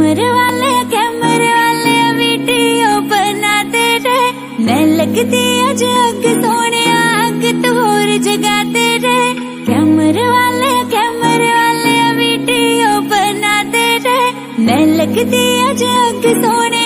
कैमरे वाले वीडियो बनाते रहे। मैं लगती अज अग सोने अग तो होर जगाते रहे। कैमरे वाले वीडियो बनाते रहे। मैं लगती अज अग सोने